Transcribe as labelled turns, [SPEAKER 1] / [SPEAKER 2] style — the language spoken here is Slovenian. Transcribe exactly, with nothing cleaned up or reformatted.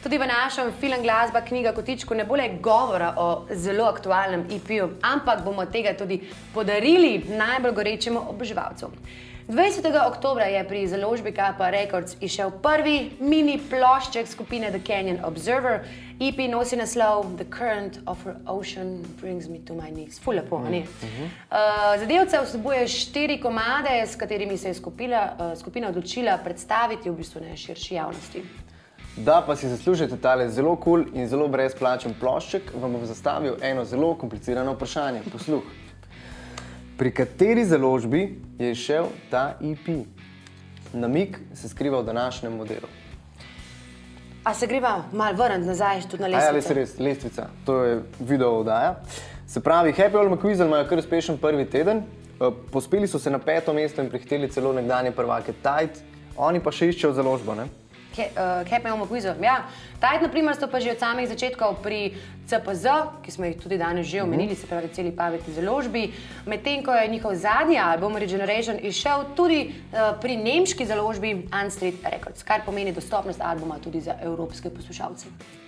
[SPEAKER 1] Tudi v našem Film glasba knjiga Kotičku ne bo le govora o zelo aktualnem E P-ju, ampak bomo tega tudi podarili najbolj gorečemu oboževalcu. dvajsetega oktobra je pri založbi Kappa Records izšel prvi mini plošček skupine The Canyon Observer. E P nosi naslov The Current of Her Ocean Brings Me to My Knees. Ful lepo, ne? Uh, zadevca vsebuje štiri komade, s katerimi se je skupila, uh, skupina odločila predstaviti v bistvu najširši javnosti.
[SPEAKER 2] Da pa si zaslužite tale zelo kul cool in zelo brezplačen plošček, vam bom zastavil eno zelo komplicirano vprašanje. Posluh. Pri kateri založbi je izšel ta E P? Namig se skriva v današnjem modelu.
[SPEAKER 1] A se greva malo vrniti nazaj tudi na lestvico?
[SPEAKER 2] Aja, res, res, lestvica. To je video oddaja. Se pravi, Happy Old McQueasel imajo kar uspešen prvi teden. Pospeli so se na peto mesto in prihiteli celo nekdanje prvake Tide. Oni pa še iščejo založbo, ne?
[SPEAKER 1] Happy Old McQueasel, ja. Tide, na primer, so pa že od samih začetkov pri C P Z, ki smo jih tudi danes že omenili, se pravi celi pametni založbi, medtem ko je njihov zadnji album Regeneration izšel tudi uh, pri nemški založbi Unstreet Records, kar pomeni dostopnost albuma tudi za evropske poslušalce.